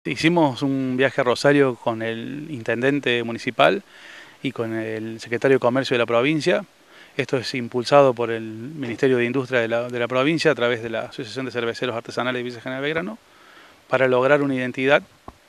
Hicimos un viaje a Rosario con el intendente municipal y con el secretario de Comercio de la provincia. Esto es impulsado por el Ministerio de Industria de la provincia a través de la Asociación de Cerveceros Artesanales de Villa General Belgrano para lograr una identidad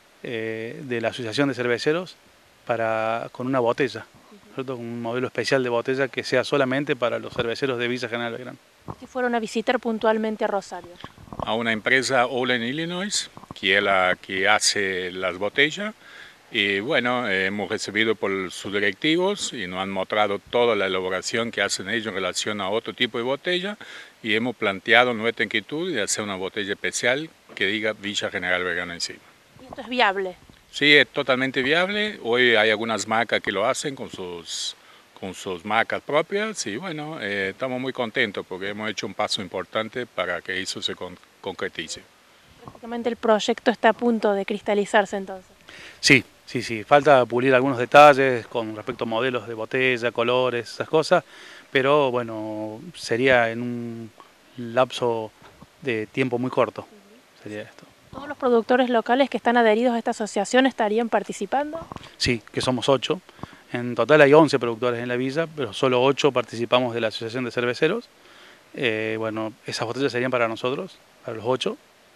de la Asociación de Cerveceros con una botella, ¿cierto? Un modelo especial de botella que sea solamente para los cerveceros de Villa General Belgrano. Si fueron a visitar puntualmente a Rosario. A una empresa Olen Illinois, que es la que hace las botellas. Y bueno, hemos recibido por sus directivos y nos han mostrado toda la elaboración que hacen ellos en relación a otro tipo de botella y hemos planteado nuestra inquietud de hacer una botella especial que diga Villa General Belgrano encima. ¿Y esto es viable? Sí, es totalmente viable. Hoy hay algunas marcas que lo hacen con sus marcas propias y bueno, estamos muy contentos porque hemos hecho un paso importante para que eso se concretice. Prácticamente el proyecto está a punto de cristalizarse entonces. Sí, falta pulir algunos detalles con respecto a modelos de botella, colores, esas cosas, pero bueno, sería en un lapso de tiempo muy corto, sería esto. ¿Todos los productores locales que están adheridos a esta asociación estarían participando? Sí, que somos 8. En total hay 11 productores en la villa, pero solo 8 participamos de la Asociación de Cerveceros. Bueno, esas botellas serían para nosotros, para los 8,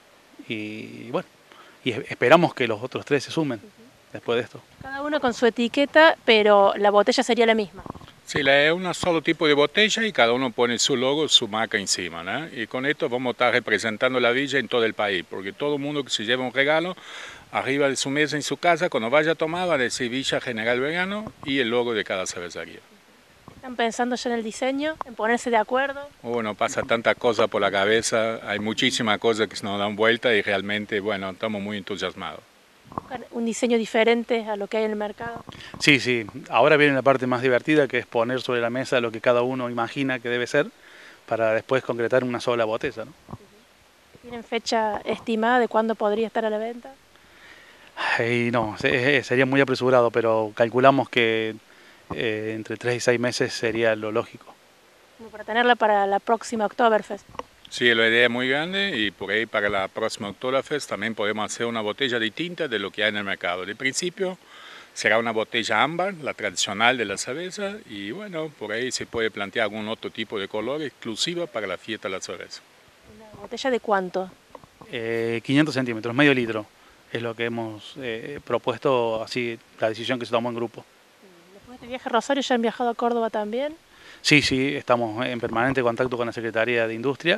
y bueno, y esperamos que los otros 3 se sumen después de esto. Cada uno con su etiqueta, pero la botella sería la misma. Sí, es un solo tipo de botella y cada uno pone su logo, su marca encima, ¿no? Y con esto vamos a estar representando la villa en todo el país, porque todo el mundo que se lleva un regalo, arriba de su mesa en su casa, cuando vaya a tomar va a decir Villa General Belgrano y el logo de cada cervecería. ¿Están pensando ya en el diseño, en ponerse de acuerdo? Bueno, pasa tantas cosas por la cabeza, hay muchísimas cosas que se nos dan vuelta y realmente, bueno, estamos muy entusiasmados. ¿Buscan un diseño diferente a lo que hay en el mercado? Sí, ahora viene la parte más divertida, que es poner sobre la mesa lo que cada uno imagina que debe ser, para después concretar una sola botella, ¿no? ¿Tienen fecha estimada de cuándo podría estar a la venta? Y no, sería muy apresurado, pero calculamos que entre 3 y 6 meses sería lo lógico. Como para tenerla para la próxima Oktoberfest. Sí, la idea es muy grande y por ahí para la próxima Oktoberfest también podemos hacer una botella distinta de lo que hay en el mercado. De principio será una botella ámbar, la tradicional de la cerveza, y bueno, por ahí se puede plantear algún otro tipo de color exclusivo para la fiesta de la cerveza. ¿Una botella de cuánto? 500 centímetros, medio litro, es lo que hemos propuesto, así la decisión que se tomó en grupo. Después de este viaje a Rosario, ¿ya han viajado a Córdoba también? Sí, estamos en permanente contacto con la Secretaría de Industria.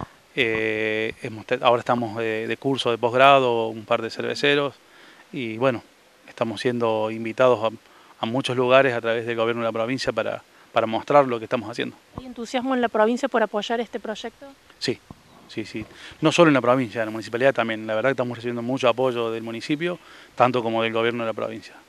Ahora estamos de curso de posgrado, un par de cerveceros, y bueno, estamos siendo invitados a muchos lugares a través del gobierno de la provincia para mostrar lo que estamos haciendo. ¿Hay entusiasmo en la provincia por apoyar este proyecto? Sí. No solo en la provincia, en la municipalidad también. La verdad que estamos recibiendo mucho apoyo del municipio, tanto como del gobierno de la provincia.